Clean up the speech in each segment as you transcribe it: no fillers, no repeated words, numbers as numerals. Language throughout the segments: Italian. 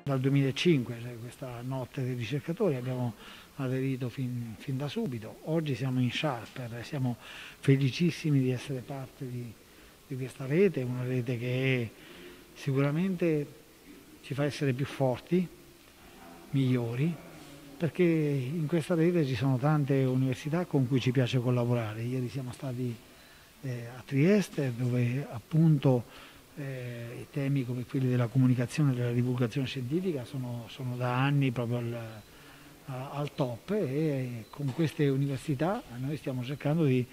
dal 2005, cioè questa notte dei ricercatori, abbiamo aderito fin da subito. Oggi siamo in Sharper, siamo felicissimi di essere parte di questa rete, una rete che sicuramente ci fa essere più forti, migliori, perché in questa rete ci sono tante università con cui ci piace collaborare. Ieri siamo stati a Trieste, dove appunto i temi come quelli della comunicazione e della divulgazione scientifica sono da anni proprio al top, e con queste università noi stiamo cercando di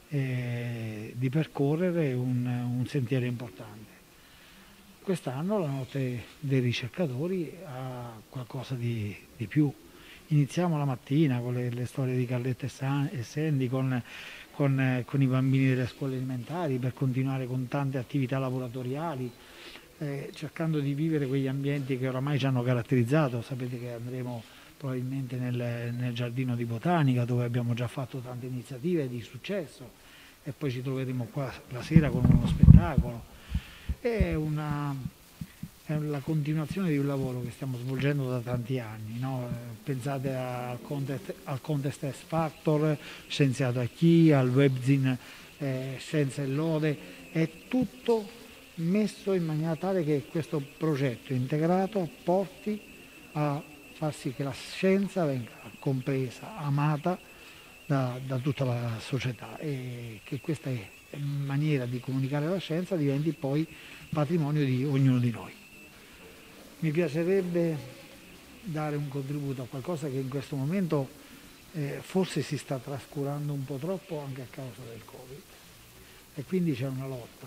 percorrere un sentiero importante. Quest'anno la notte dei ricercatori ha qualcosa di più. Iniziamo la mattina con le storie di Carletta e Sandy, con i bambini delle scuole elementari, per continuare con tante attività laboratoriali, cercando di vivere quegli ambienti che oramai ci hanno caratterizzato. Sapete che andremo probabilmente nel giardino di botanica, dove abbiamo già fatto tante iniziative di successo, e poi ci troveremo qua la sera con uno spettacolo. È la continuazione di un lavoro che stiamo svolgendo da tanti anni, no? Pensate al contest X Factor, Scienziato a chi, al webzine Scienza e Lode. È tutto messo in maniera tale che questo progetto integrato porti a far sì che la scienza venga compresa, amata da tutta la società, e che questa maniera di comunicare la scienza diventi poi patrimonio di ognuno di noi. Mi piacerebbe dare un contributo a qualcosa che in questo momento forse si sta trascurando un po' troppo, anche a causa del Covid, e quindi c'è una lotta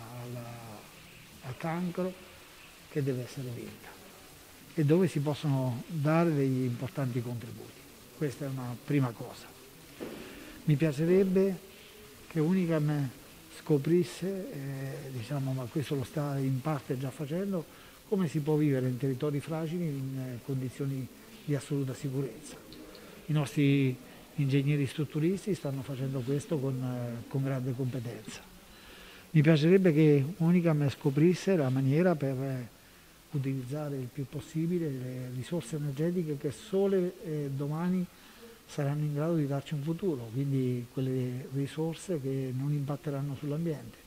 al cancro che deve essere vinta, e dove si possono dare degli importanti contributi. Questa è una prima cosa. Mi piacerebbe che Unicam scoprisse, ma questo lo sta in parte già facendo, come si può vivere in territori fragili in condizioni di assoluta sicurezza. I nostri ingegneri strutturisti stanno facendo questo con grande competenza. Mi piacerebbe che Unicam scoprisse la maniera per utilizzare il più possibile le risorse energetiche che sole domani saranno in grado di darci un futuro, quindi quelle risorse che non impatteranno sull'ambiente.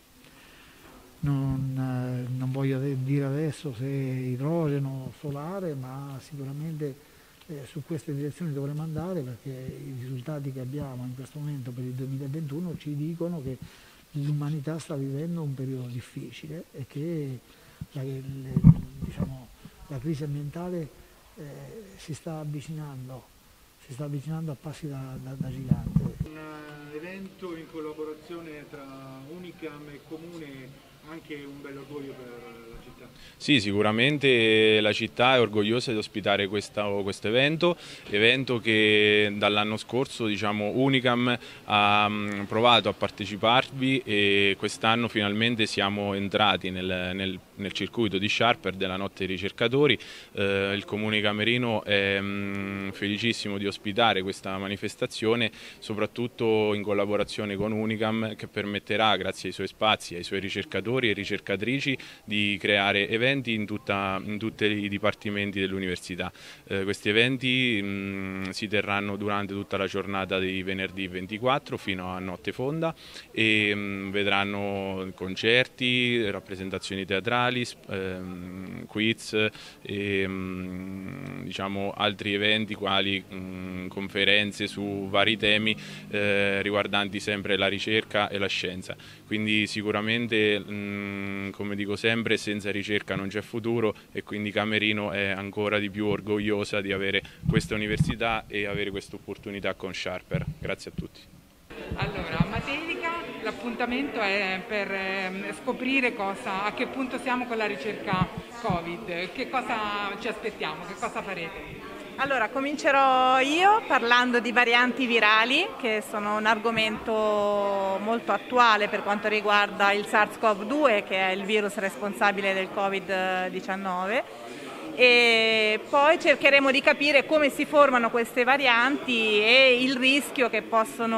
Non voglio dire adesso se idrogeno, solare, ma sicuramente su queste direzioni dovremo andare, perché i risultati che abbiamo in questo momento per il 2021 ci dicono che l'umanità sta vivendo un periodo difficile e che la crisi ambientale si sta avvicinando a passi da gigante. Un evento in collaborazione tra Unicam e Comune, anche un bel orgoglio per la città. Sì, sicuramente la città è orgogliosa di ospitare questo evento che dall'anno scorso Unicam ha provato a parteciparvi, e quest'anno finalmente siamo entrati nel circuito di Sharper della Notte dei Ricercatori. Il Comune Camerino è felicissimo di ospitare questa manifestazione, soprattutto in collaborazione con Unicam, che permetterà, grazie ai suoi spazi, ai suoi ricercatori e ricercatrici, di creare eventi in tutti i dipartimenti dell'università. Questi eventi si terranno durante tutta la giornata di venerdì 24 fino a notte fonda, e vedranno concerti, rappresentazioni teatrali, quiz e altri eventi quali conferenze su vari temi riguardanti sempre la ricerca e la scienza. Quindi sicuramente, come dico sempre, senza ricerca non c'è futuro, e quindi Camerino è ancora di più orgogliosa di avere questa università e avere questa opportunità con Sharper. Grazie a tutti. Allora, a Matelica l'appuntamento è per scoprire a che punto siamo con la ricerca Covid, che cosa ci aspettiamo, che cosa farete? Allora, comincerò io parlando di varianti virali, che sono un argomento molto attuale per quanto riguarda il SARS-CoV-2, che è il virus responsabile del Covid-19, e poi cercheremo di capire come si formano queste varianti e il rischio che possono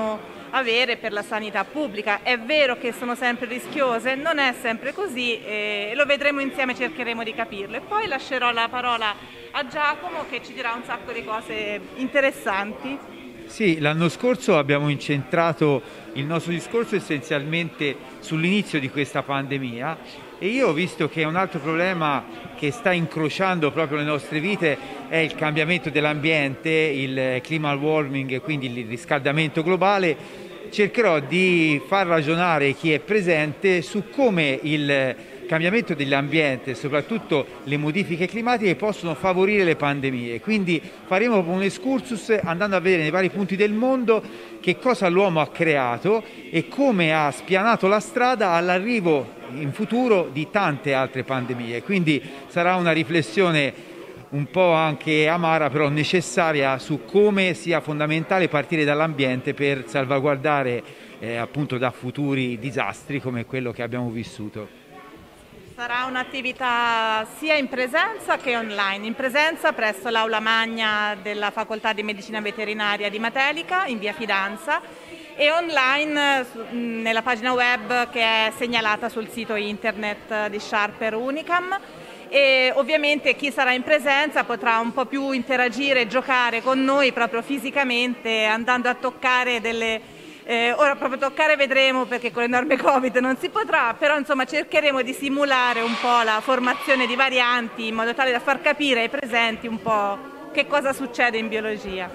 avere per la sanità pubblica. È vero che sono sempre rischiose, non è sempre così, lo vedremo insieme, cercheremo di capirlo. E poi lascerò la parola a Giacomo che ci dirà un sacco di cose interessanti. Sì, l'anno scorso abbiamo incentrato il nostro discorso essenzialmente sull'inizio di questa pandemia e io ho visto che un altro problema che sta incrociando proprio le nostre vite è il cambiamento dell'ambiente, il climate warming, quindi il riscaldamento globale. Cercherò di far ragionare chi è presente su come il cambiamento dell'ambiente, soprattutto le modifiche climatiche, possono favorire le pandemie. Quindi faremo un excursus andando a vedere nei vari punti del mondo che cosa l'uomo ha creato e come ha spianato la strada all'arrivo in futuro di tante altre pandemie. Quindi sarà una riflessione un po' anche amara, però necessaria, su come sia fondamentale partire dall'ambiente per salvaguardare appunto da futuri disastri come quello che abbiamo vissuto. Sarà un'attività sia in presenza che online. In presenza presso l'Aula Magna della Facoltà di Medicina Veterinaria di Matelica in via Fidanza e online nella pagina web che è segnalata sul sito internet di Sharper Unicam. E ovviamente chi sarà in presenza potrà un po' più interagire e giocare con noi proprio fisicamente, andando a toccare delle... ora proprio toccare vedremo perché con le norme Covid non si potrà, però insomma cercheremo di simulare un po' la formazione di varianti in modo tale da far capire ai presenti un po' che cosa succede in biologia.